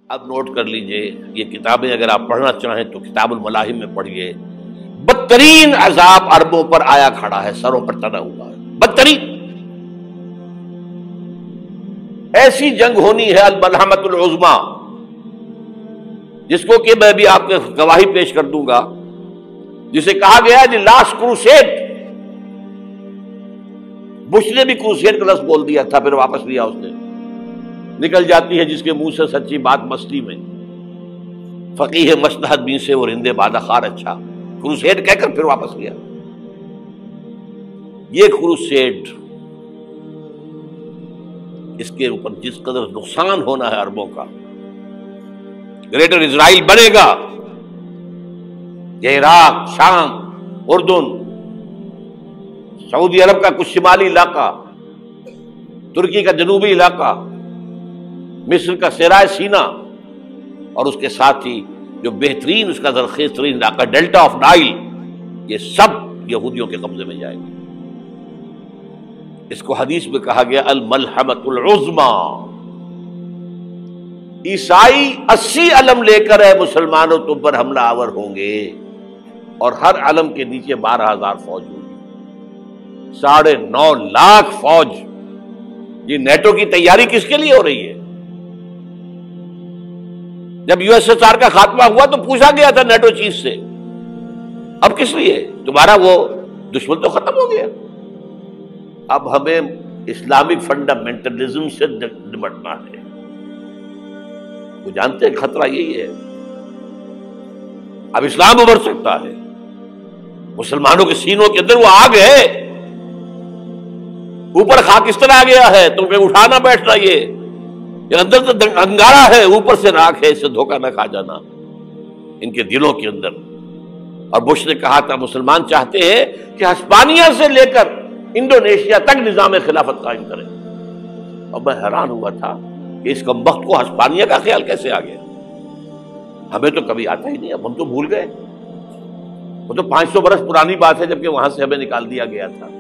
اب نوٹ کر لیجئے، یہ کتابیں اگر آپ پڑھنا چاہیں تو کتاب الملاحم میں پڑھیے. بدترین عذاب عربوں پر آیا کھڑا ہے، سروں پر تنا ہوا ہے، بدترین. ایسی جنگ ہونی ہے الملحمۃ العظمیٰ، جس کو کہ میں بھی آپ کے گواہی پیش کر دوں گا، جسے کہا گیا ہے دی لاسٹ کروسیڈ. بش نے بھی کروسیڈ کا لفظ بول دیا تھا، پھر واپس لیا اس نے. نکل جاتی ہے جس کے منہ سے سچی بات مستی میں، فقیہ مصلحت بھی سے اور ہندے بادہ خار اچھا، کروسیڈ کہہ کر پھر واپس لیا. یہ کروسیڈ، اس کے اوپر جس قدر نقصان ہونا ہے عربوں کا، گریٹر اسرائیل بنے گا، یہ عراق، شام، اردن، سعودی عرب کا کچھ شمالی علاقہ، ترکی کا جنوبی علاقہ، مصر کا صحرائے سینا، اور اس کے ساتھ ہی جو بہترین اس کا زرخیز ترین علاقہ ڈیلٹا آف نائل، یہ سب یہودیوں کے قبضے میں جائے گا. اس کو حدیث میں کہا گیا الملحمۃ العظمیٰ. عیسائی 80 علم لے کر ہے مسلمانوں تم پر حملہ آور ہوں گے، اور ہر علم کے نیچے 12,000 فوج ہوگی، 9.5 لاکھ فوج. یہ نیٹو کی تیاری کس کے لیے ہو رہی ہے؟ جب یو ایس ایس آر کا خاتمہ ہوا تو پوچھا گیا تھا نیٹو چیف سے، اب کس لیے؟ تمہارا وہ دشمن تو ختم ہو گیا، اب ہمیں اسلامک فنڈامنٹلزم سے نمٹنا ہے. وہ جانتے ہیں خطرہ یہی ہے، اب اسلام ابھر سکتا ہے. مسلمانوں کے سینوں کے اندر وہ آگ ہے، اوپر خاکستر آ گیا ہے، تم پہ اٹھانا بیٹھنا، یہ اندر تو انگارہ ہے، اوپر سے راکھ ہے، اس سے دھوکہ نہ کھا جانا ان کے دلوں کے اندر. اور بش نے کہا تھا مسلمان چاہتے ہیں کہ ہسپانیہ سے لے کر انڈونیشیا تک نظام خلافت قائم کریں. اور میں حیران ہوا تھا کہ اس کمبخت کو ہسپانیہ کا خیال کیسے آ گیا؟ ہمیں تو کبھی آتا ہی نہیں، اب ہم تو بھول گئے. وہ تو 500 برس پرانی بات ہے، جبکہ وہاں سے ہمیں نکال دیا گیا تھا.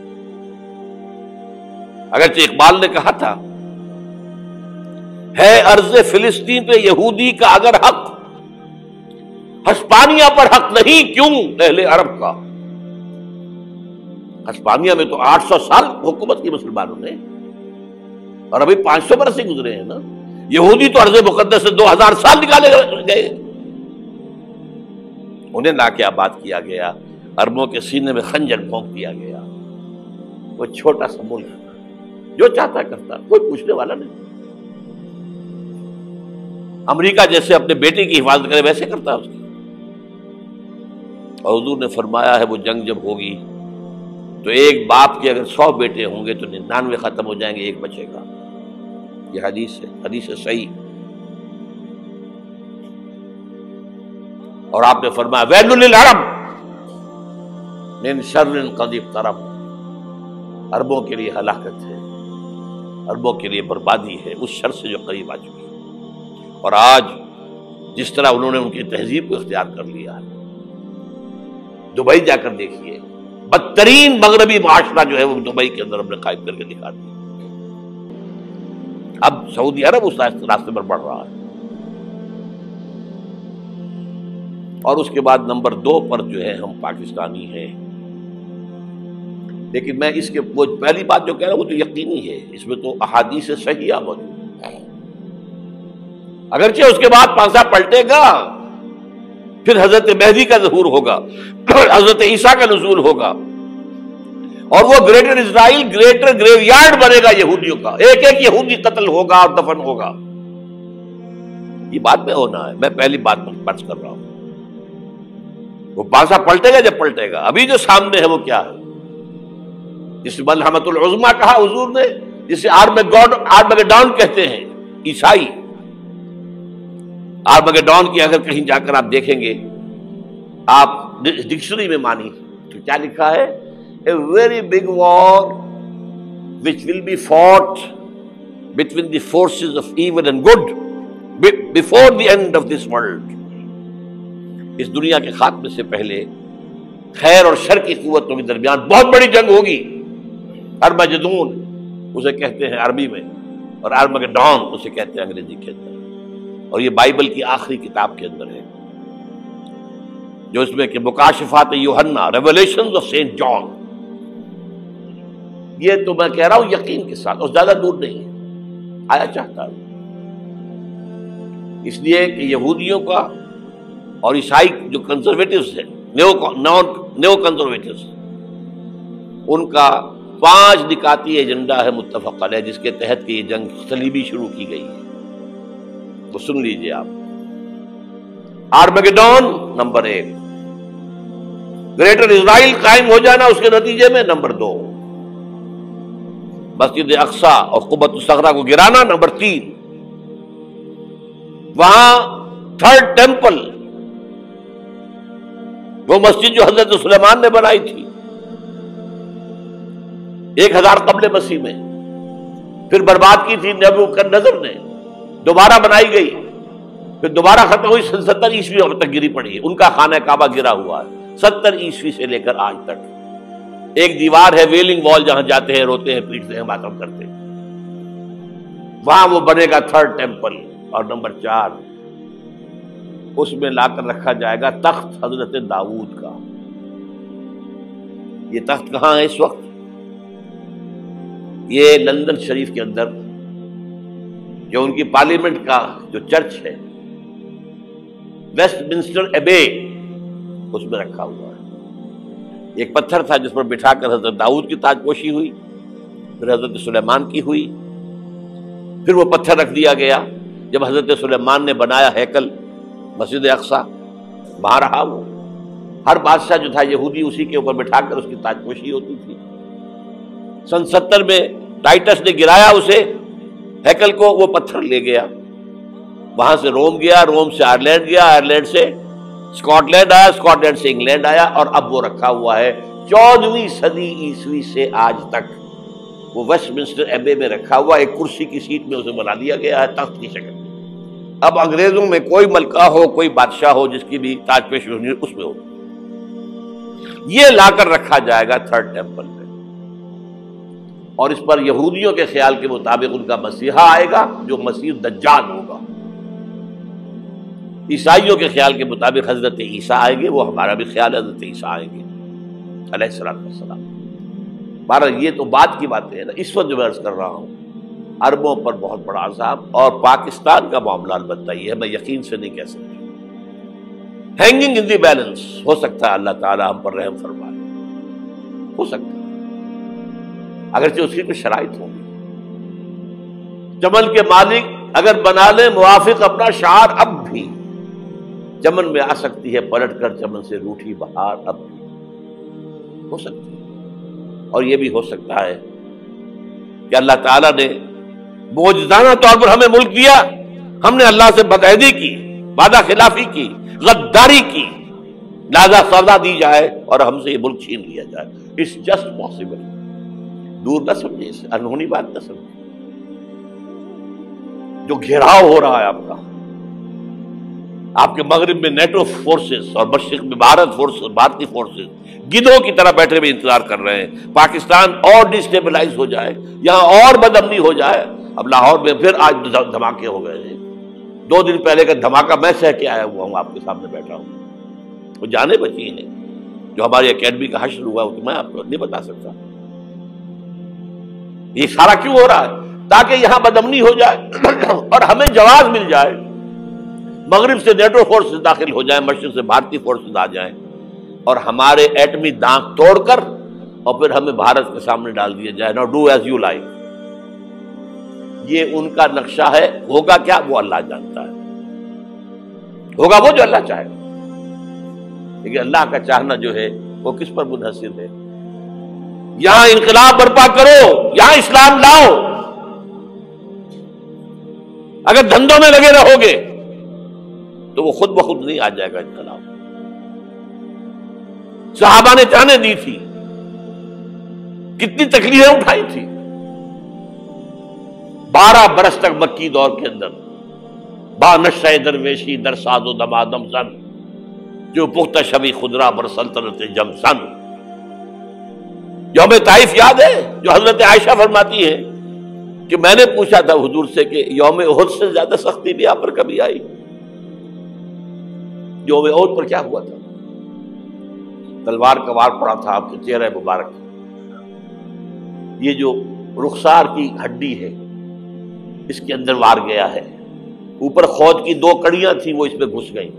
اگرچہ اقبال نے کہا تھا ہے ارض فلسطین پہ یہودی کا اگر حق، ہسپانیہ پر حق نہیں کیوں اہل عرب کا. ہسپانیہ میں تو 800 سال حکومت کی مسلمانوں نے، اور ابھی 500 برس سے گزرے ہیں نا. یہودی تو ارض مقدس سے 2000 سال نکالے گئے، انہیں لا کے آباد کیا گیا، عربوں کے سینے میں خنجر بھونک دیا گیا. وہ چھوٹا سا ملک جو چاہتا کرتا، کوئی پوچھنے والا نہیں. امریکہ جیسے اپنے بیٹے کی حفاظت کرے ویسے کرتا اس کی. اور حضور نے فرمایا ہے وہ جنگ جب ہوگی تو ایک باپ کے اگر 100 بیٹے ہوں گے تو 99 ختم ہو جائیں گے، ایک بچے گا. یہ حدیث ہے، حدیث ہے صحیح. اور آپ نے فرمایا ویل للعرب من شر قد اقترب، عربوں کے لیے ہلاکت ہے، عربوں کے لیے بربادی ہے اس شر سے جو قریب آ چکی ہے. اور آج جس طرح انہوں نے ان کی تہذیب کو اختیار کر لیا ہے، دبئی جا کر دیکھیے، بدترین مغربی معاشرہ جو ہے وہ دبئی کے اندر ہم نے قائم کر کے دکھا دیا. اب سعودی عرب اس راستے پر بڑھ رہا ہے. اور اس کے بعد نمبر 2 پر جو ہے ہم پاکستانی ہیں. لیکن میں اس کے وہ پہلی بات جو کہہ رہا ہوں وہ تو یقینی ہے، اس میں تو احادیث صحیحہ موجود ہے. اگرچہ اس کے بعد پانسا پلٹے گا، پھر حضرت مہدی کا ظہور ہوگا، حضرت عیسیٰ کا نزول ہوگا، اور وہ greater Israel greater graveyard بنے گا یہودیوں کا. ایک ایک یہودی قتل ہوگا اور دفن ہوگا. یہ بات میں ہونا ہے، میں پہلی بات پر بحث کر رہا ہوں. وہ پانسا پلٹے گا جب پلٹے گا. ابھی جو سامنے ہے وہ کیا ہے؟ جس ملحمۃ العظمیٰ کہا حضور نے، جسے آرمگیڈون کہتے ہیں عیسائی. آرمگیڈون کی اگر کہیں جا کر آپ دیکھیں گے، آپ ڈکشنری میں مانی تو کیا لکھا ہے؟ A very big war which will be fought between the forces of evil and good before the end of this world. اس دنیا کے خاتمے سے پہلے خیر اور شر کی قوتوں کے درمیان بہت بڑی جنگ ہوگی. ارمجدون اسے کہتے ہیں عربی میں، اور آرمگیڈون اسے کہتے ہیں انگریزی کے اندر. اور یہ بائبل کی آخری کتاب کے اندر ہے، جو اس میں کہ مکاشفات یوحنا، ریولیشنز آف سینٹ جان. یہ تو میں کہہ رہا ہوں یقین کے ساتھ، اور زیادہ دور نہیں ہے، آیا چاہتا ہوں. اس لیے کہ یہودیوں کا اور عیسائی جو کنزرویٹوز ہیں، نیو کنزرویٹوز، ان کا 5 نکاتی ایجنڈا ہے متفق علیہ، جس کے تحت کہ یہ جنگ صلیبی شروع کی گئی ہے. وہ سن لیجئے آپ. آرمیگیڈون نمبر 1، گریٹر اسرائیل قائم ہو جانا اس کے نتیجے میں نمبر 2، مسجد اقصی اور قبۃ الصخرہ کو گرانا نمبر 3، وہاں 3rd ٹیمپل، وہ مسجد جو حضرت سلیمان نے بنائی تھی 1000 قبل مسیح میں، پھر برباد کی تھی نبوکدنضر نے، دوبارہ بنائی گئی، پھر دوبارہ ختم ہوئی 70 عیسوی تک گری پڑی ہے. ان کا خانہ کعبہ گرا ہوا ہے 70 عیسوی سے لے کر آج تک. ایک دیوار ہے ویلنگ وال، جہاں جاتے ہیں، روتے ہیں، پیٹتے ہیں، ماتم کرتے ہیں، وہاں وہ بنے گا 3rd ٹیمپل. اور نمبر 4، اس میں لا کر رکھا جائے گا تخت حضرت داؤد کا. یہ تخت کہاں ہے اس وقت؟ یہ لندن شریف کے اندر، جو ان کی پارلیمنٹ کا جو چرچ ہے، ویسٹ منسٹر ایبے، اس میں رکھا ہوا ہے. ایک پتھر تھا جس پر بٹھا کر حضرت داؤد کی تاج پوشی ہوئی، پھر حضرت سلیمان کی ہوئی، پھر وہ پتھر رکھ دیا گیا جب حضرت سلیمان نے بنایا ہیکل مسجد اقصی، وہاں رہا وہ. ہر بادشاہ جو تھا یہودی اسی کے اوپر بٹھا کر اس کی تاج پوشی ہوتی تھی. سن 70 میں ٹائٹس نے گرایا اسے ہیکل کو، وہ پتھر لے گیا، وہاں سے روم گیا، روم سے آئرلینڈ گیا، آئرلینڈ سے اسکاٹ لینڈ آیا، اسکاٹ لینڈ سے انگلینڈ آیا، اور اب وہ رکھا ہوا ہے 14ویں صدی عیسوی سے آج تک. وہ ویسٹ منسٹر ایبے میں رکھا ہوا، ایک کرسی کی سیٹ میں اسے بنا دیا گیا ہے تخت کی شکل میں. اب انگریزوں میں کوئی ملکہ ہو، کوئی بادشاہ ہو جس کی بھی تاج پوشی ہونی اس میں ہو. یہ لا کر رکھا جائے گا 3rd ٹیمپل میں، اور اس پر یہودیوں کے خیال کے مطابق ان کا مسیحا آئے گا جو مسیح دجال ہوگا. عیسائیوں کے خیال کے مطابق حضرت عیسیٰ آئیں گے، وہ ہمارا بھی خیال ہے حضرت عیسیٰ آئیں گے علیہ السلام. بہرحال یہ تو بعد کی باتیں ہیں نا. اس وقت جو میں عرض کر رہا ہوں، عربوں پر بہت بڑا عذاب، اور پاکستان کا معاملہ البتہ یہ ہے، میں یقین سے نہیں کہہ سکتا. ہینگنگ ان دی بیلنس، ہو سکتا ہے اللہ تعالی ہم پر رحم فرمائے، ہو سکتا ہے، اگرچہ اس کی کچھ شرائط ہوں گی. چمن کے مالک اگر بنا لیں موافق اپنا شعار، اب بھی چمن میں آ سکتی ہے پلٹ کر چمن سے روٹھی بہار، اب بھی ہو سکتی ہے. اور یہ بھی ہو سکتا ہے کہ اللہ تعالیٰ نے معجزانہ طور پر ہمیں ملک دیا، ہم نے اللہ سے بدعہدی کی، وعدہ خلافی کی، غداری کی، لہذا سزا دی جائے اور ہم سے یہ ملک چھین لیا جائے. It's just possible. دور نہ سمجھے اسے، انہونی بات نہ سمجھے. جو گھیراؤ ہو رہا ہے آپ کے مغرب میں نیٹو فورسز اور مشرق میں بھارتی فورسز گدھوں کی طرح بیٹھے ہوئے انتظار کر رہے ہیں پاکستان اور ڈسٹیبلائز ہو جائے، یہاں اور بدامنی ہو جائے. اب لاہور میں پھر آج دھماکے ہو گئے ہیں. 2 دن پہلے کا دھماکہ میں سہ کے آیا ہوا ہوں، آپ کے سامنے بیٹھا ہوں. وہ جانے بچی ہیں جو ہماری اکیڈمی کا حشر ہوا، وہ تو میں آپ کو نہیں بتا سکتا. یہ سارا کیوں ہو رہا ہے؟ تاکہ یہاں بدامنی ہو جائے اور ہمیں جواز مل جائے. مغرب سے نیٹو فورسز داخل ہو جائیں، مشرق سے بھارتی فورسز آ جائیں، اور ہمارے ایٹمی دانت توڑ کر اور پھر ہمیں بھارت کے سامنے ڈال دیا جائے. No do as you like. یہ ان کا نقشہ ہے. ہوگا کیا وہ اللہ جانتا ہے. ہوگا وہ جو اللہ چاہے. لیکن اللہ کا چاہنا جو ہے وہ کس پر منحصر ہے؟ یہاں انقلاب برپا کرو، یہاں اسلام لاؤ. اگر دھندوں میں لگے رہو گے تو وہ خود بخود نہیں آ جائے گا انقلاب. صحابہ نے جانیں دی تھی، کتنی تکلیفیں اٹھائی تھی. 12 برس تک مکی دور کے اندر با نشہ درویشی در ساز و دمادم زن، جو پختہ شبی خدرہ بر سلطنت جم سن. یوم طائف یاد ہے جو حضرت عائشہ فرماتی ہے کہ میں نے پوچھا تھا حضور سے کہ یوم احد سے زیادہ سختی بھی آپ پر کبھی آئی؟ یوم احد پر کیا ہوا تھا؟ تلوار کا وار پڑا تھا آپ کے چہرہ مبارک، یہ جو رخسار کی ہڈی ہے اس کے اندر وار گیا ہے، اوپر خود کی 2 کڑیاں تھیں وہ اس میں گھس گئیں،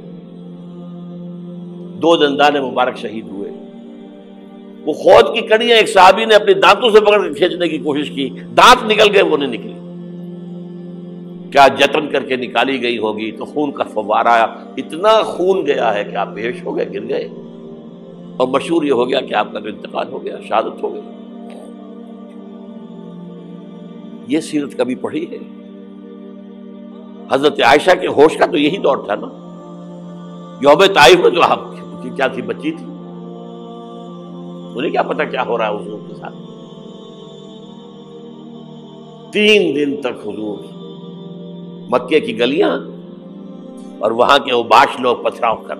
2 دندان مبارک شہید ہوئے۔ وہ خود کی کڑیاں ایک صحابی نے اپنے دانتوں سے پکڑ کے کھینچنے کی کوشش کی، دانت نکل گئے، وہ نہیں نکلی، کیا جتن کر کے نکالی گئی ہوگی تو خون کا فوارہ آیا، اتنا خون گیا ہے کہ آپ بے ہوش ہو گئے، گر گئے، اور مشہور یہ ہو گیا کہ آپ کا انتقال ہو گیا، شہادت ہو گئی۔ یہ سیرت کبھی پڑھی ہے؟ حضرت عائشہ کے ہوش کا تو یہی دور تھا نا، یوم طائف میں تو آپ کی کیا تھی، بچی تھی، انہیں کیا پتا کیا ہو رہا ہے حضور کے ساتھ۔ 3 دن تک حضور مکے کی گلیاں اور وہاں کے اوباش لوگ پتھراؤ کر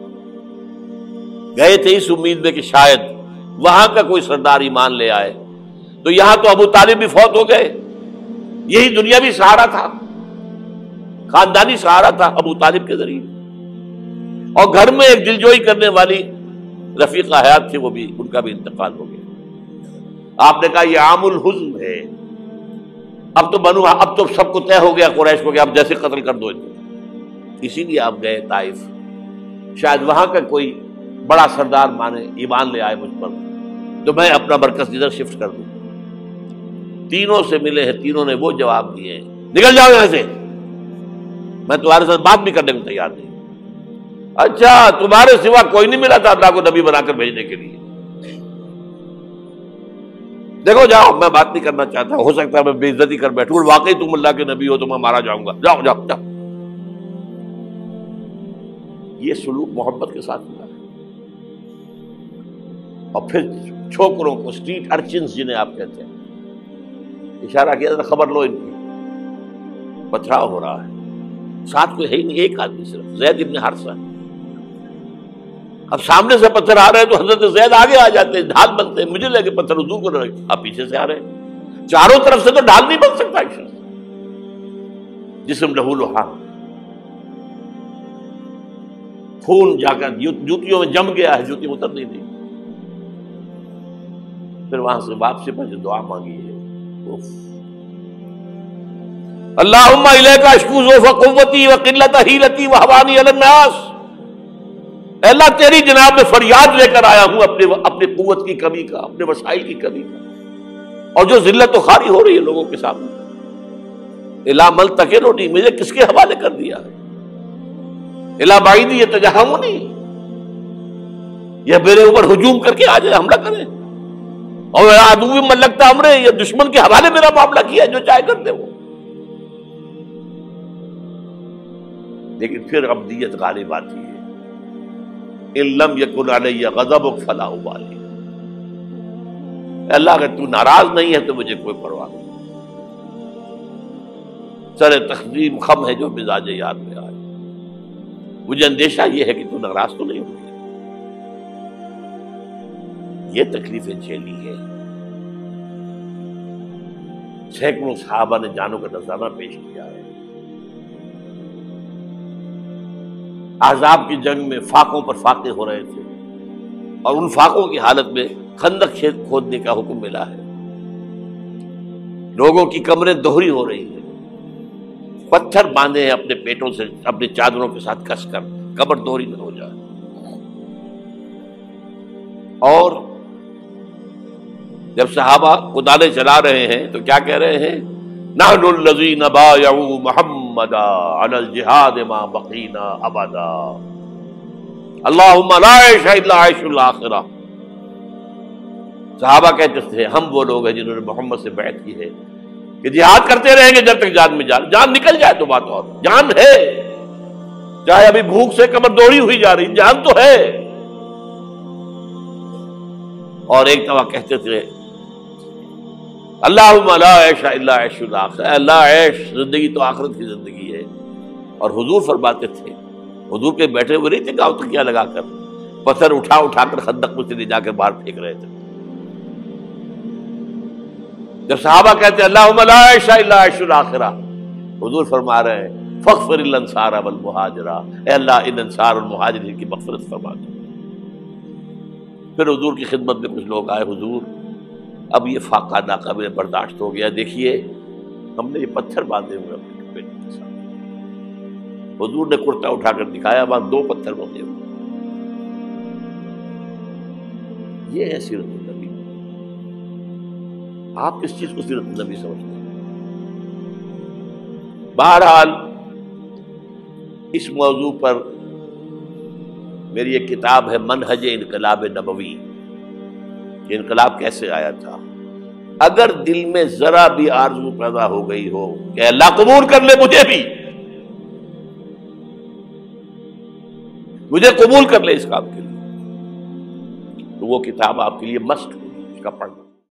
گئے تھے اس امید میں کہ شاید وہاں کا کوئی سردار ایمان لے آئے، تو یہاں تو ابو طالب بھی فوت ہو گئے، یہی دنیاوی سہارا تھا، خاندانی سہارا تھا ابو طالب کے ذریعے، اور گھر میں ایک دلجوئی کرنے والی رفیقہ حیات تھی، وہ بھی، ان کا بھی انتقال ہو گیا۔ آپ نے کہا یہ عام الحزن ہے، اب تو سب کو طے ہو گیا قریش کو کہ آپ جیسے قتل کر دو انہیں، اسی لیے آپ گئے طائف، شاید وہاں کا کوئی بڑا سردار مانے، ایمان لے آئے مجھ پر، تو میں اپنا مرکز ادھر شفٹ کر دوں۔ تینوں سے ملے ہیں، تینوں نے وہ جواب دیے ہیں، نکل جاؤ یہاں سے، میں تمہارے ساتھ بات بھی کرنے کو تیار نہیں۔ اچھا، تمہارے سوا کوئی نہیں ملا تھا اللہ کو نبی بنا کر بھیجنے کے لیے؟ دیکھو جاؤ، میں بات نہیں کرنا چاہتا، ہو سکتا ہے میں بے عزتی کر بیٹھوں، واقعی تم اللہ کے نبی ہو تو میں مارا جاؤں گا، جاؤ جاؤ جاؤ۔ یہ سلوک محبت کے ساتھ ہوا ہے۔ اور پھر چھوکروں کو، اسٹریٹ ارچنز جنہیں آپ کہتے ہیں، اشارہ کیا تھا، خبر لو ان کی، پتھراؤ ہو رہا ہے، ساتھ کوئی ہے ہی نہیں، ایک آدمی صرف، زید ابن حارثہ۔ اب سامنے سے پتھر آ رہے ہیں تو حضرت زید آگے آ جاتے ہیں، ڈھال بنتے ہیں، مجھے لگے پتھر حضور کو رہے، آپ پیچھے سے آ رہے ہیں، چاروں طرف سے تو ڈھال نہیں بن سکتا ایک شخص، جسم لہو لہان، خون جا کر جوتیوں میں جم گیا ہے، جوتی اتر نہیں دی۔ پھر وہاں سے واپسی پر جو دعا مانگی ہے، اللہم الیک اشکو ضعف قوتی وقلت حیلتی وہوانی علی الناس، اے اللہ تیری جناب میں فریاد لے کر آیا ہوں اپنی قوت کی کمی کا، اپنے وسائل کی کمی کا، اور جو ذلت و خواری ہو رہی ہے لوگوں کے سامنے، الا من تکلنی، مجھے کس کے حوالے کر دیا ہے، الا بعیدی یتجہمنی، یہ میرے اوپر ہجوم کر کے آ جائے، حملہ کرے، اور عدو من لگتا امرے، یہ دشمن کے حوالے میرا معاملہ کیا ہے، جو چاہے کر دے وہ۔ لیکن پھر عبدیت غالب آتی ہے، ان لم یکن علی غضبک فلا ابالی، اللہ اگر تو ناراض نہیں ہے تو مجھے کوئی پرواہ نہیں، سر تقسیم خم ہے جو مزاج یار میں آئے، مجھے اندیشہ یہ ہے کہ تو ناراض تو نہیں ہوئی۔ یہ تکلیفیں جھیلی ہے، سینکڑوں صحابہ نے جانوں کا نذرانہ پیش کیا ہے، احزاب کی جنگ میں فاقوں پر فاقے ہو رہے تھے، اور ان فاقوں کی حالت میں خندق کھودنے کا حکم ملا ہے، لوگوں کی کمریں دوہری ہو رہی ہیں، پتھر باندھے ہیں اپنے پیٹوں سے، اپنی چادروں کے ساتھ کس کر کمر دوہری نہ ہو جائے، اور جب صحابہ کدالیں چلا رہے ہیں تو کیا کہہ رہے ہیں، نحن الذین بایعوا محمدا علی الجہاد ما بقینا ابدا، اللہم لا عیش الا عیش الاخرہ۔ صحابہ کہتے تھے ہم وہ لوگ ہیں جنہوں نے محمد سے بیعت کی ہے کہ جہاد کرتے رہیں گے جب تک جان میں جان نکل جائے تو بات، اور جان ہے، چاہے ابھی بھوک سے کمر دوڑی ہوئی جا رہی، جان تو ہے۔ اور ایک دفعہ کہتے تھے اللہم لا عیش الا عیش الاخرہ، اللہ عیش، زندگی تو آخرت کی زندگی ہے۔ اور حضور فرماتے تھے، حضور کے بیٹھے ہوئے نہیں تھے گاؤں تکیہ لگا کر، پتھر اٹھا کر خندق میں سے لے جا کر باہر پھینک رہے تھے، جب صحابہ کہتے ہیں اللہم لا عیش الا عیش الاخرہ، حضور فرما رہے ہیں فاغفر الانصار والمہاجرہ، اے اللہ ان انصار اور مہاجرین کی مغفرت فرما دو۔ پھر حضور کی خدمت میں کچھ لوگ آئے، حضور اب یہ فاقہ ناقابل برداشت ہو گیا، دیکھیے ہم نے یہ پتھر باندھے ہوئے اپنے پیٹ کے ساتھ۔ حضور نے کرتا اٹھا کر دکھایا، وہاں 2 پتھر باندھے ہوئے۔ یہ ہے سیرت النبی۔ آپ کس چیز کو سیرت النبی سمجھتے ہیں؟ بہرحال اس موضوع پر میری ایک کتاب ہے منہج انقلاب نبوی، کہ انقلاب کیسے آیا تھا۔ اگر دل میں ذرا بھی آرزو پیدا ہو گئی ہو کہ اللہ قبول کر لے مجھے قبول کر لے اس کام کے لیے، تو وہ کتاب آپ کے لیے مسٹ ہوگی، اس کا پڑھنا۔